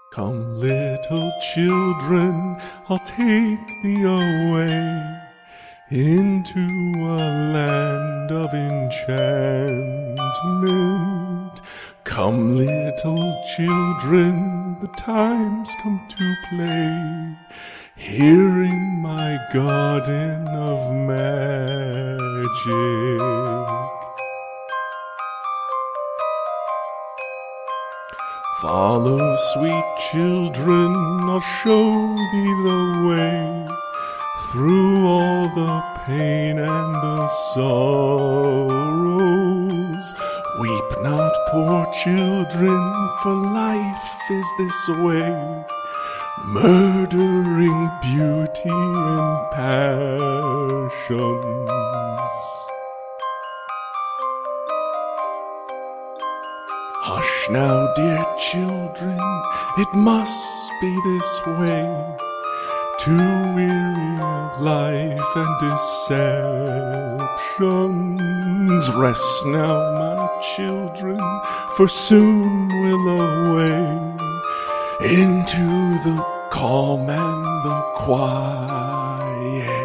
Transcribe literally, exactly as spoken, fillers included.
Come, little children, I'll take thee away into a land of enchantment. Come, little children, the time's come to play here in my garden of magic. Follow, sweet children, I'll show thee the way through all the pain and the sorrows. Weep not, poor children, for life is this way, murdering beauty and passions. Hush now, dear children, it must be this way, too weary of life and deceptions. Rest now, my children, for soon we'll away into the calm and the quiet.